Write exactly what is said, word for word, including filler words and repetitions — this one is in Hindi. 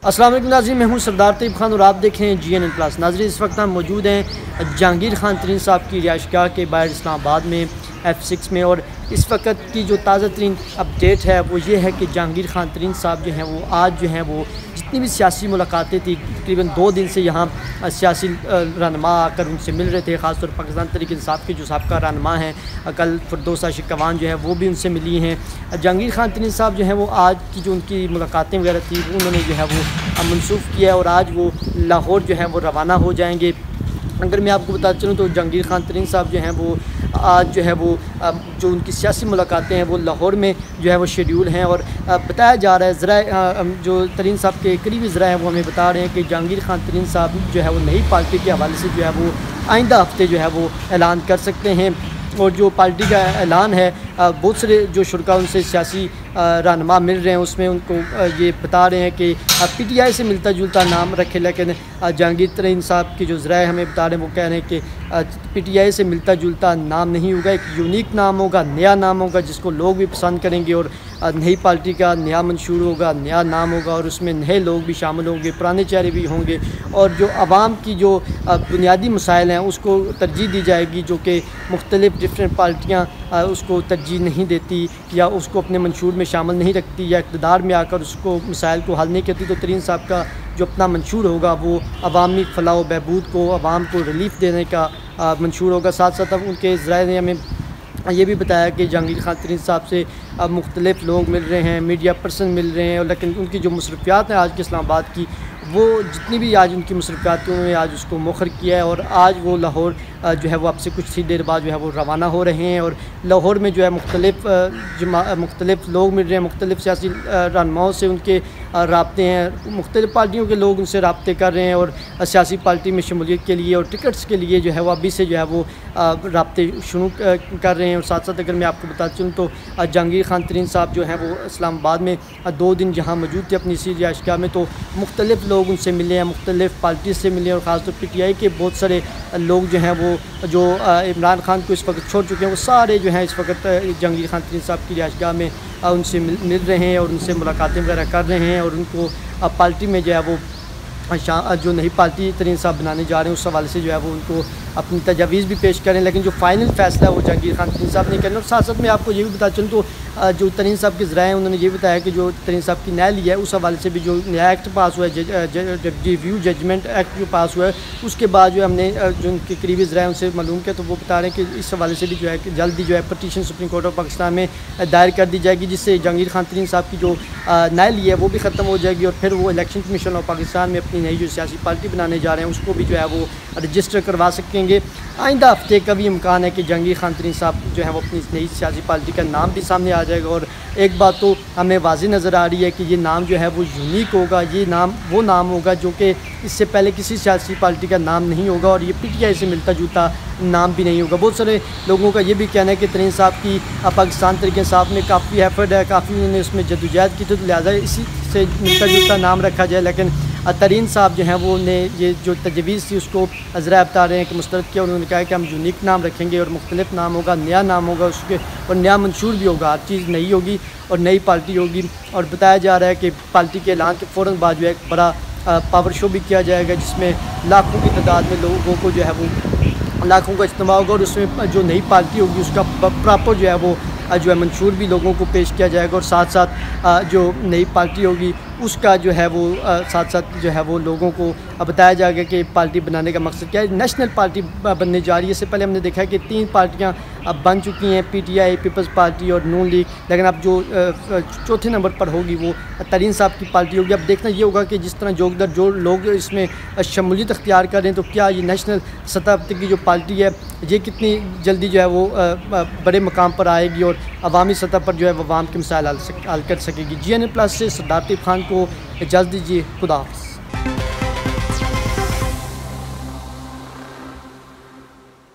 अस्सलाम वालेकुम नाज़रीन, मैं हूं सरदार तैयब खान और आप देख रहे हैं जी एन एन प्लस। नाज़रीन, इस वक्त हम मौजूद हैं जहांगीर खान तरीन साहब की रिहाइशगाह के बाहर इस्लामाबाद में एफ़ सिक्स में। और इस वक्त की जो ताज़ा तरीन अपडेट है वो ये है कि जहांगीर खान तरीन साहब जो हैं वो आज जो हैं वो जितनी भी सियासी मुलाकातें थी तकरीबन दो दिन से यहाँ सियासी रहनुमा आकर उनसे मिल रहे थे। ख़ासतौर पर पाकिस्तान तहरीक इंसाफ के जो साबका रहनुमा हैं कल फिरदौस आशिक़ कवान जो है वो भी उनसे मिली हैं। जहांगीर खान तरीन साहब जो हैं वो आज की जो उनकी मुलाकातें वगैरह थी उन्होंने जो है वो मनसूख किया है और आज वो लाहौर जो है वो रवाना हो जाएंगे। अगर मैं आपको बताता चलूँ तो जहांगीर खान तरीन साहब जो हैं वो आज जो है वो जो उनकी सियासी मुलाकातें हैं वो लाहौर में जो है वो शेड्यूल हैं। और बताया जा रहा है ज़रा जो तरीन साहब के करीबी ज़रा हैं वो हमें बता रहे हैं कि जहांगीर खान तरीन साहब जो है वो नई पार्टी के हवाले से जो है वो आइंदा हफ्ते जो है वो ऐलान कर सकते हैं। और जो पार्टी का ऐलान है बहुत सारे जो शुरा उनसे सियासी रहनुमा मिल रहे हैं उसमें उनको ये बता रहे हैं कि पी टी आई से मिलता जुलता नाम रखे, लेकिन जहांगीर तरीन साहब की जो ज़राए हमें बता रहे हैं वो कह रहे हैं कि पी टी आई से मिलता जुलता नाम नहीं होगा, एक यूनिक नाम होगा, नया नाम होगा जिसको लोग भी पसंद करेंगे। और नई पार्टी का नया मंशूर होगा, नया नाम होगा और उसमें नए लोग भी शामिल होंगे, पुराने चेहरे भी होंगे। और जो आवाम की जो बुनियादी मसाइल हैं उसको तरजीह दी जाएगी जो कि मुख्तलिफ डिफरेंट पार्टियाँ उसको तरजीह नहीं देती या उसको अपने मंशूर में शामिल नहीं रखती या इक़्तिदार में आकर उसको मसाइल को हल नहीं करती। तो तरीन साहब का जो अपना मंशूर होगा वो अवामी फलाह व बहबूद को, आवाम को रिलीफ़ देने का मंशूर होगा। साथ साथ अब उनके ज़राए ने हमें ये भी बताया कि जहांगीर खान तरीन साहब से अब मुख्तलिफ़ लोग मिल रहे हैं, मीडिया पर्सन मिल रहे हैं, और लेकिन उनकी जो मसरूफियात हैं आज के इस्लामाबाद की वो जितनी भी आज उनकी मसरूफियात थी उन्होंने आज उसको मुखर किया है। और आज वो लाहौर जो है वो अब से कुछ ही देर बाद जो है वो रवाना हो रहे हैं। और लाहौर में जो है मुख्तलिफ़ मुख्तलिफ़ लोग मिल रहे हैं, मुख्तलिफ़ सियासी रहनुमाओं से उनके राब्ते हैं, मुख्तलिफ़ पार्टियों के लोग उनसे राब्ते कर रहे हैं और सियासी पार्टी में शमूलियत के लिए और टिकट्स के लिए जो है वो अभी से जो है वो राब्ते शुरू कर रहे हैं। और साथ साथ अगर मैं आपको बता चलूँ तो जहांगीर खान तरीन साहब जो हैं वो इस्लामाबाद में दो दिन जहाँ मौजूद थे अपनी इसी रिहाइशगाह में, तो मुख्तलिफ़ लोग उनसे मिले हैं, मुख्तलिफ़ पार्टी से मिले हैं। और ख़ासतौर पी टी आई के बहुत सारे लोग जो हैं वो जो इमरान खान को इस वक्त छोड़ चुके हैं वो सारे जो हैं इस वक्त जहांगीर खान तरीन साहब की रिहाइशगाह में उनसे मिल मिल रहे हैं और उनसे मुलाकातें वगैरह कर रहे हैं। और उनको पार्टी में जो है वो जो नई पार्टी तरीन साहब बनाने जा रहे हैं उस हवाले से जो है वो उनको अपनी तजावीज़ भी पेश करें, लेकिन जो फ़ाइनल फ़ैसला है वो जहांगीर खान तरीन साहब ने करना। और साथ साथ मैं आपको ये भी बता चलूँ तो जो तरीन साहब के ज़राए हैं उन्होंने ये बताया कि जो तरीन साहब की न्याय लिया है उस हवाले से भी जो नया एक्ट पास हुआ है, रिव्यू जजमेंट एक्ट जो पास हुआ है उसके बाद जो हमने जो उनके करीबी ज़राए उनसे मालूम किया तो वो बता रहे हैं कि इस हवाले से भी जो है कि जल्दी जो है petition supreme court of Pakistan में दायर कर दी जाएगी, जिससे जहांगीर खान तरीन साहब की जो न्याय ली है वो भी ख़त्म हो जाएगी। और फिर वो इलेक्शन कमीशन ऑफ पाकिस्तान में अपनी नई जो सियासी पार्टी बनाने जा रहे हैं उसको भी जो है वो रजिस्टर करवा सकेंगे। आइंदा हफ्ते का भी इम्कान है कि जहांगीर खान तरीन साहब जो है वो अपनी नई सियासी पार्टी का नाम भी सामने आ जाएगा। और एक बात तो हमें वाज़ी नज़र आ रही है कि ये नाम जो है वो यूनिक होगा, ये नाम वो नाम होगा जो कि इससे पहले किसी सियासी पार्टी का नाम नहीं होगा और ये पी टी आई से मिलता जुलता नाम भी नहीं होगा। बहुत सारे लोगों का ये भी कहना है कि तरीन साहब की पाकिस्तान तहरीक इंसाफ में काफ़ी एफर्ट है, काफ़ी उन्होंने उसमें जदोजहद की, तो लिहाजा इसी से मिलता जुलता नाम रखा जाए। लेकिन तरीन साहब जो हैं वो ने ये जो तजवीज़ थी उसको ज़रा बता रहे हैं कि मुस्तरद किया। उन्होंने कहा कि हम यूनिक नाम रखेंगे और मुख्तलिफ नाम होगा, नया नाम होगा उसके और नया मंशूर भी होगा, हर चीज़ नई होगी और नई पार्टी होगी। और बताया जा रहा है कि पार्टी के ऐलान के फ़ौरन बाद जो है एक बड़ा पावर शो भी किया जाएगा जिसमें लाखों की तादाद में लोगों को जो है वो लाखों का इज्तिमा होगा और उसमें जो नई पार्टी होगी उसका प्रॉपर जो है वो जो है मंशूर भी लोगों को पेश किया जाएगा। और साथ साथ जो नई पार्टी होगी उसका जो है वो साथ साथ जो है वो लोगों को बताया जाएगा कि पार्टी बनाने का मकसद क्या है। नेशनल पार्टी बनने जा रही है। इससे पहले हमने देखा है कि तीन पार्टियां अब बन चुकी हैं, P T I, Peoples Party और नून लीग, लेकिन अब जो चौथे नंबर पर होगी वो तरीन साहब की पार्टी होगी। अब देखना ये होगा कि जिस तरह जो दर जो लोग इसमें शमूलियत अख्तियार कर रहे हैं तो क्या ये नेशनल सतह तक की जो पार्टी है ये कितनी जल्दी जो है वो बड़े मकाम पर आएगी और अवामी सतह पर जो है वो अवाम के मसाइल हल कर सकेगी। जी एन ए प्लस से सरदार तैयब खान को इजाज़त दीजिए। खुदा हाफ़िज़।